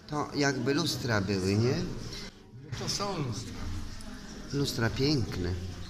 To jakby lustra były, nie? To są lustra. Lustra piękne.